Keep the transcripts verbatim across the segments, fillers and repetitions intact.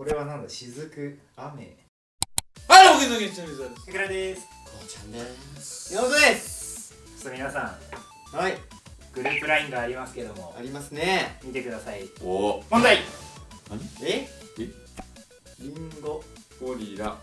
これはなんだ、雫、雨。 はい、僕の現地の水です。 さくらです。 こうちゃんです。 山本です。ちょっと皆さん、 はい、 グループラインがありますけども、 ありますね。 見てください。 おお。 問題。 何？え？ え？ リンゴ。 ゴリラ。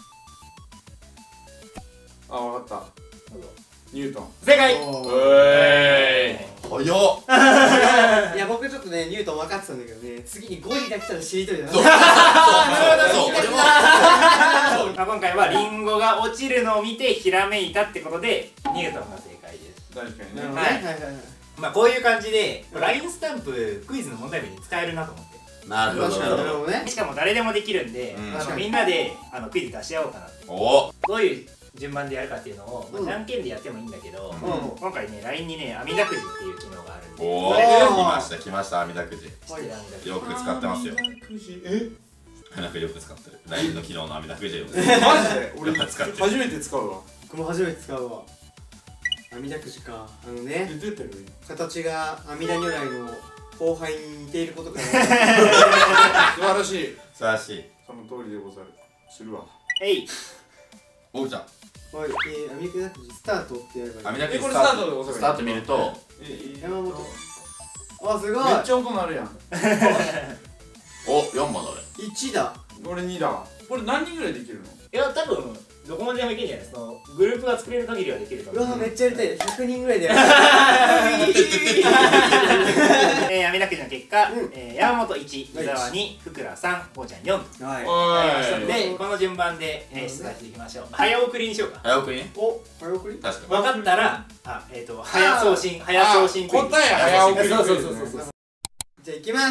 あ、わかった。 どうぞ。 ニュートン。 正解。 おえー。早っ。いや僕ちょっとねニュートン分かってたんだけどね、次にゴリラ来たら知りとりだな。そう。そう。そう。俺も。 まあ今回はリンゴが落ちるのを見てひらめいたってことでニュートンが正解です。 確かにね。 なるほどね。 はいはいはいはい。 まあこういう感じで ライン スタンプクイズの問題文に使えるなと思って。 なるほど。なるほどね。 しかも誰でもできるんで、あのみんなであのクイズ出し合おうかなって。 お。 どういう順番でやるかっていうのを、まあ、じゃんけんでやってもいいんだけど、今回ね ライン にね、あみだくじっていう機能があるんで。 おお、来ました来ました、あみだくじ。よく使ってますよ。 え？ なんかよく使ってる。ライン の機能のあみだくじを。 マジで？俺使ってる。 初めて使うわ。 僕も初めて使うわ。あみだくじか。あのね、 出てる？ 形が阿弥陀如来の後輩に似ていることから。 素晴らしい。 素晴らしい。 その通りでござる。するわ。 えい。 おうちゃん。 はい、えー、あみだくじスタートってやればいい。 あみだくじこれスタートでござる。 スタート見ると。 山本。あ、すごい。 めっちゃ音鳴るやん。 お、よんばんだね。 いちだ。 俺にだわ。これ何人ぐらいできるの？いや、多分どこまででもいけんじゃないですか。そのグループが作れる限りはできると思う。 うわ、めっちゃやりたい。ひゃくにんぐらいでやる。 えー、あみだくじの結果、えー、山本いち、伊沢に、福倉さん、こうちゃんよん。 はい。 で、この順番で出題していきましょう。早送りにしようか。 早送りね。 お、早送り？ 確か分かったら、あ、えっと、早送信、早送信クイズ。 答え早送り。 そうそうそうそう。 じゃあ行きます。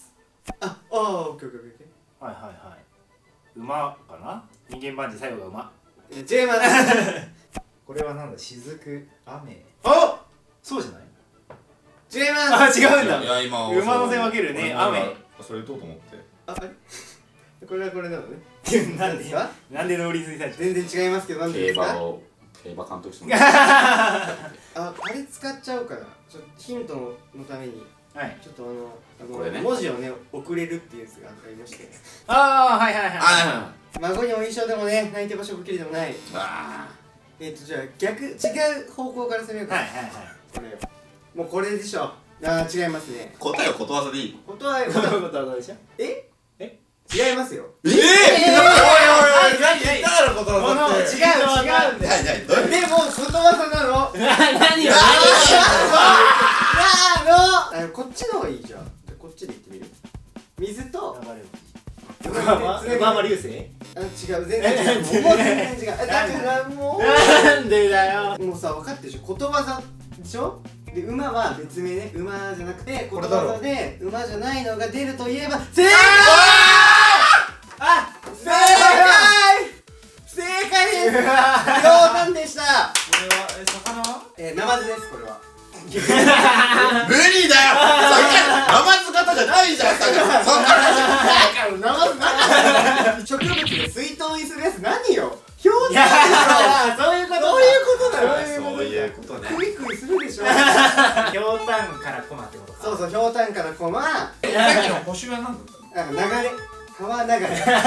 あ、あー、オッケーオッケーオッケー。 はいはいはい。馬かな？人間バンジー最後が馬。 違います。 これはなんだ、雫、雨。あ、そうじゃない？ 違います。 あ、違うんだ。 いや今馬の線分けるね、雨。 それ打とうと思って。 あ、あれ？これはこれなのね。 なんで？なんで農林水産省？ 全然違いますけど、なんでですか？ 競馬を競馬監督してもあ、あれ使っちゃおうかな。ちょっとヒントのために。 はい。 ちょっとあの、 これね、 文字をね送れるっていうやつがありまして。 ああ、はいはいはい。 あ孫にお衣装でもね、泣いて場所をきりでもない。 あ。 えっとじゃあ逆違う方向から攻めようか。 はいはいはい。 これもうこれでしょ。ああ、違いますね。 答えをことわざでいい。 ことはことはことわざでしょ？ え？ え？ 違いますよ。 ええ。 おいおいおい、何言ったらことわざって。 違う違うんだよ。 はいはい。どういう？ でもことわざなの。 何よ。 あのこっちの方がいいじゃん。こっちで言ってみる。水と横浜流星？ あ、違う、全然違う。もう全然違う。だからもうなんでだよ。 もうさ、分かってるでしょ。ことわざでしょ。で、馬は別名ね。馬じゃなくてことわざで馬じゃないのが出るといえば正解。あ、正解。正解です。冗談でした。 これはえ魚は？ え、ナマズです。これは。 無理だよ。ナマズ型じゃないじゃん。そんなナマズ植物で水筒にするやつ何よ。表情やそういうこと。 そういうことだよ。 そういうことね。 クイクイするでしょ。 ひょうたんからコマってことか。 そうそう、ひょうたんからコマ。 さっきの星は何だったの？ なんか流れ、川流れ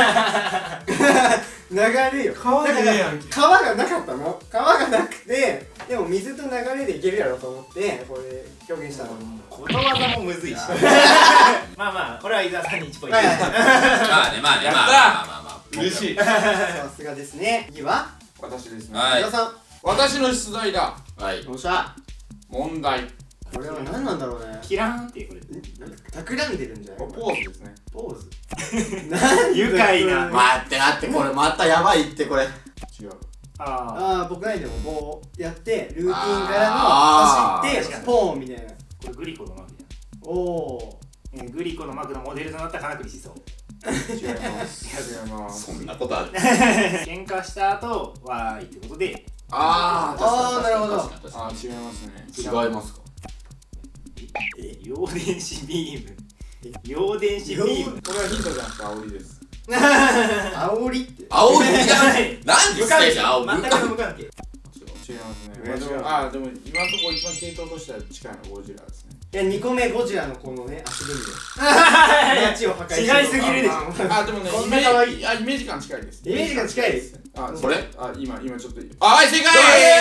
流れよ。 川でねえやんけ。 川がなかったの。川がなくて、でも水と流れでいけるやろと思ってこれ表現したの。 ことわざもむずいし。まあまあ、これは伊沢さんにいちポイント。 まあねまあねまあまあまあまあ。 嬉しい。 さすがですね。次は私ですね。 はい。 伊沢さん。 私の出題だ。 はい。 よっしゃ。 問題。 これは何なんだろうね。 キラーンってこれ。 企んでるんじゃない？ ポーズですね。 ポーズ。 愉快な。 待って待って、これまたやばいってこれ。 違う。 あああ、僕ないでもこうやってルーティンからあーの走ってポーンみたいな。 これグリコのマークじおお。 ゃん。グリコのマークのモデルとなった金栗しそう。 違います。違います。 そんなことある。 喧嘩した後わーいってことで。 ああー、なるほど。 あ、違いますね。 違いますか。 陽電子ビーム。陽電子ビーム。 これはヒントじゃなくて煽りです。 煽りって。 青いじゃない。何無関係。 で青全く無関係。 違いますね。あ、でも今のところ一番系統としては近いのはゴジラですね。 いやにこめゴジラのこのね足踏みで街を破壊違いすぎるでしょ。 あ、でもね、 こんイメな可愛いージ、あ、イメージ感近いです。 イメージが近いです。 あ、 これあ、今、今ちょっと。あ、はい、正解。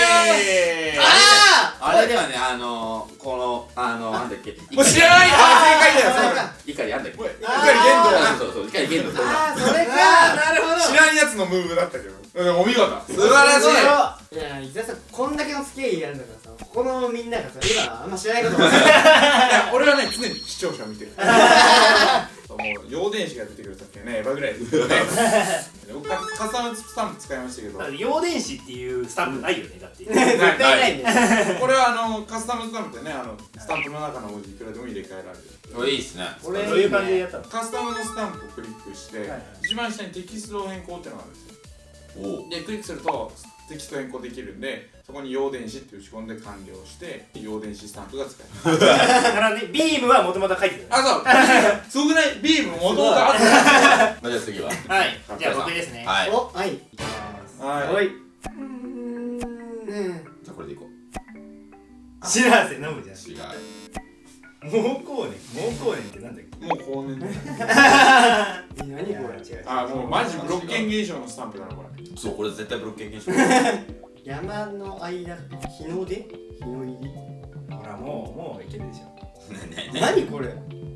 ああれではね、あのー、この、あの、なんだっけ。 もう知らない。あ、正解だよ。そうだ。 怒りあんだっけ。 怒り言そうそう、怒り限度。 あーそれかなるほど動。知らんやつのムーブだったけど。お見事。素晴らしい。 いや伊沢さんこんだけの付き合いやるんだからさここのみんながさ今あんま知らないこともいや、俺はね、常に視聴者を見てる。もう、陽電子が出てくるときはね、エヴァぐらいですよね。僕、カスタムスタンプ使いましたけど。 陽電子っていうスタンプないよね、だって。 絶対ないねこれは、あの、カスタムスタンプでね、あの、スタンプの中の文字いくらでも入れ替えられる。 これいいっすね。 これどういう感じでやったの？ カスタムのスタンプをクリックして、 はいはい一番下にテキストを変更っていうのがあるんですよ。 おお。 で、クリックするとテキスト変更できるんで、そこに陽電子って打ち込んで完了して陽電子スタンプが使える。 だからね、ビームはもともと書いてたよね。 あ、そうすごくないビームもともとあった。 じゃあ次は。 はい、じゃあ僕ですね。 はい。 おはいいきます。 はい。 おいうんじゃあこれでいこう。 シラーセ飲むじゃん。 違う。 毛光年、毛光年ってなんだっけ？ もう後年だ。 え何これ違う。 あ、もうマジブロッケン現象のスタンプだな、これ。 そう、これ絶対ブロッケン現象。 山の間日の出日の入りほら、もう、もういけるでしょ。 ねねね。 何これ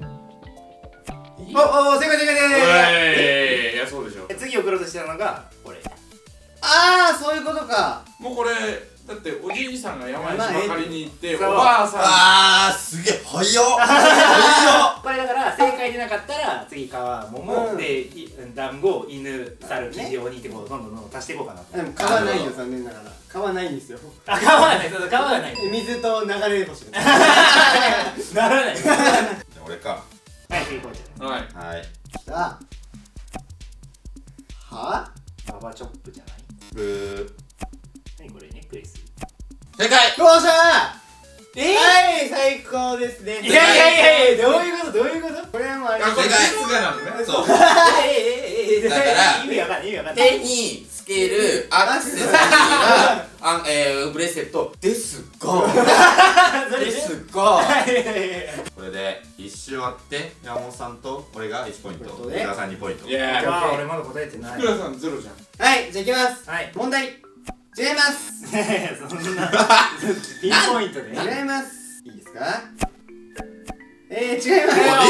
お、お、正解正解正解。 えー、いや、そうでしょ。 次送ろうとしたのが、これ。 ああそういうことかもうこれ、だっておじいさんが山に芝刈りに行って、おそうばあさんあー、すげえ、早っ早っこれだから、正解でなかったら、次、川、桃、 うんで、い団子、犬、猿、キジ、鬼ってこう、どんどんどんどん足していこうかなと。 でも川ないよ残念ながら川ないんですよあ、川はない、そうそう川がない。 水と流れ星ですならない。 じゃあ俺か。 はい、次こうちゃん。 はい。 はい。 さあはババチョップじゃない？ ブー。 何これ、ネックレス？ 正解。 よっしゃーえはい最高ですねいやいやいやいや、どういうことどういうこと？ これはもうあれあ、これ実がなのね。 そう。 ええええだから意味わかんない意味わかんない。 手につけるアクセサリーが、あえー、ブレスレットですが、ですが、これで一周終わって山本さんと俺がいちポイント、 ポイントね福田さんにポイント。 いやー、 あー、俺まだ答えてない。 福田さんゼロじゃん。 はいじゃあいきますはい。 問題違いますそんなピンポイントで。 違いますいいですかえー、違います違うか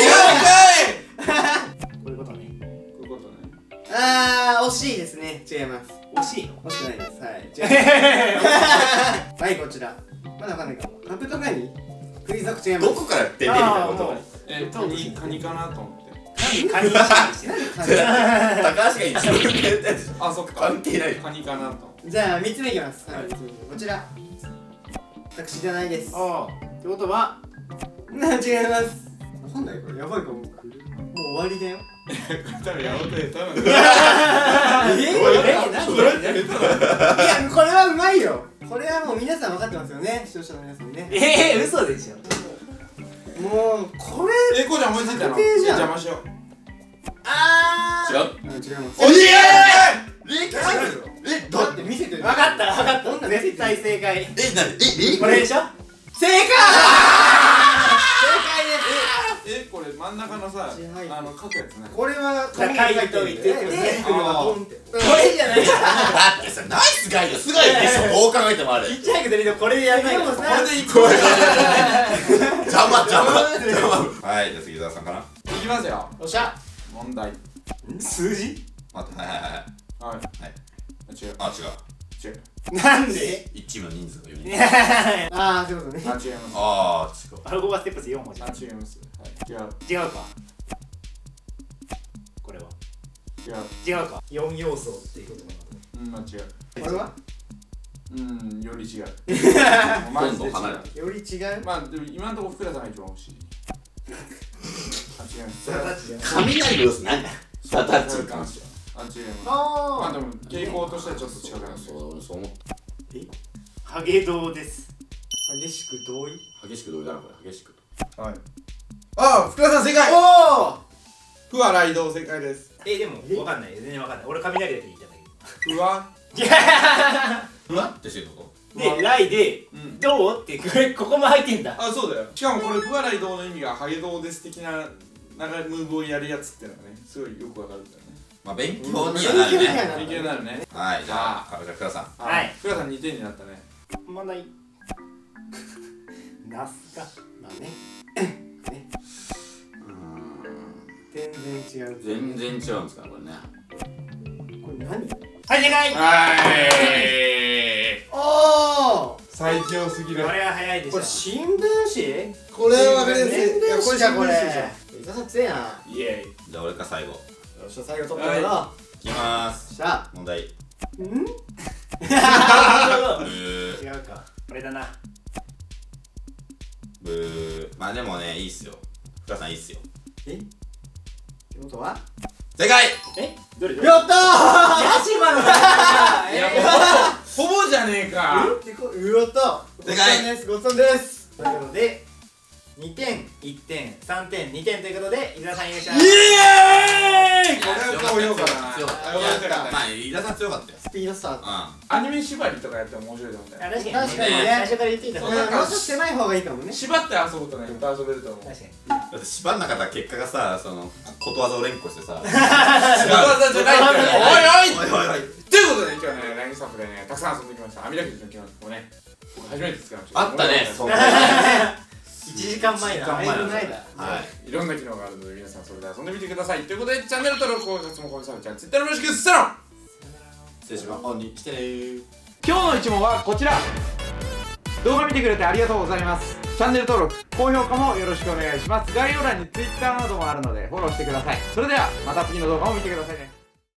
こういうことね。 い。こういうことね。 あー惜しいですね違います惜しいの？ 惜しくないですはい違いますはいこちらまだわかんないかもカブトガニクイズ族違いますどこから出てきたことがえ、カニ、カニかなと思って。 何カニ意識してる？ 高橋が一番言ったやつあ、そっか。 関係ない。 カニかなと思って。 じゃあみっつめいきますはいこちら私じゃないですああ、ってことは、 な違いますなんだよこれやばいかももう終わりだよ多分やろうと下手なんだよ。 ええ、何いやこれはうまいよこれはもう皆さん分かってますよね視聴者の皆さんねえー、嘘でしょ。 もうこれえ、こうちゃん思いついたの？ 確定じゃん邪魔しよう。 あ違う。 あ違いますおじいえ、え、 だって見せてる分かった分かっどんなた。絶対正解。 え、なに、え、え、 これでしょ？ 正解え、これ真ん中のさ、 はいあの書くやつね。 これは書いといてで車がポンってこれじゃない。 だってさ、ナイスガイド、すごいでしょ、どう考えてもあれ。 ちっちゃいくてこれでやんないと。 でもさこれでいくわ。 邪魔、邪魔、邪魔。はい、じゃあ杉澤さんかな。 いきますよ。 よっしゃ問題。 数字？ 待って、はいはいはい。 はい。 はい。 違う。 あ、違う。 違う。 なんで？ 一チームの人数がより。 ああそういうことねあ、違います。 あー、違う。 アルゴバステップスよん文字。 あ、違います。はい。違う。 違うか。これは。 違う。 違うか。よん要素っていうことかうん、まあ違う。 これはうん、より違う。マどんジで違どん離れう。 より違うまあ、でも今のところ福田さんが一番欲しい。あ、違います。 雷の様子ね。タタッチか。 あ、違います。 あまあでも傾向としてはちょっと近くなんですよ。 そう、そう思っハゲドウです。 激しく同意た。激しくどうだな、これ、激しく。 はい。あ、福田さん正解。 おおふわ雷道正解です。 え、でもわかんない。全然わかんない。俺雷だけ言ったんだけど。 ふわ、 いやふわってしてるこふでライでうんどうってこれここも入ってんだ。 あ、そうだよ。しかもこれ不笑いどうの意味がハゲどうです的な長いムーブをやるやつっていうのがね、すごいよくわかるんだよね。 まあ勉強にはなるね。 勉強になるね。 はい、じゃあ、じゃあ、倉さん。 はい福田さんにてんになったね。 問題ナスかまあねね全然違う全然違うんですか、これね。 これ何はい正解。 はいおー最強すぎる。 これは早いでしょ。 これ新聞紙これは分かりやすい。 新聞紙じゃこれいやこれ新聞紙じゃん伊沢さん強いなよイエじゃあ、俺か最後。 っしゃ最後取ったからよいきまーす。 っしゃ問題。 うんブ違ー。 うかこれだな。 ブー。まあでもね、いいっすよ。倉さんいいっすよ。 えってことは正解えどれどれ。 やったーヤシマのーイ。いや、ほぼほぼじゃねえか。 ってこうわった正解ごちそうさんですごちそうさんですということでにてんいってんさんてんにてんということで伊沢さん優勝。 イエーイ。これは高評価だな。 強かった。 あよかったよかったまあ、飯田さん強かったよ。 スピードスタートうアニメ縛りとかやっても面白いと思うんだよ。 あ確かに確かにね最初から言っていた方が。 うんもうちょっと狭い方がいいかもね縛って遊ぶとね、いっぱい遊べると思う。 確かに。 ん。だって縛んなかったら結果がさ、その、ことわざを連呼してさ。 仕事技じゃないからね。おいおいおいおいおい。 ということで今日はね、ラインスタンプでね、たくさん遊んできました。網だけでの機能もね、僕初めて使いました。 あったね、そう。 いちじかんまえだ。 いちじかんまえだないだはい。 いろんな機能があるので皆さんそれで遊んでみてください。ということでチャンネル登録、高評価もコメント、チャンネル、ツイッターよろしくさよなら。 失礼します。に来てねー。 今日の一問はこちら。動画見てくれてありがとうございます。チャンネル登録、高評価もよろしくお願いします。概要欄に ツイッター などもあるのでフォローしてください。それではまた次の動画も見てくださいね。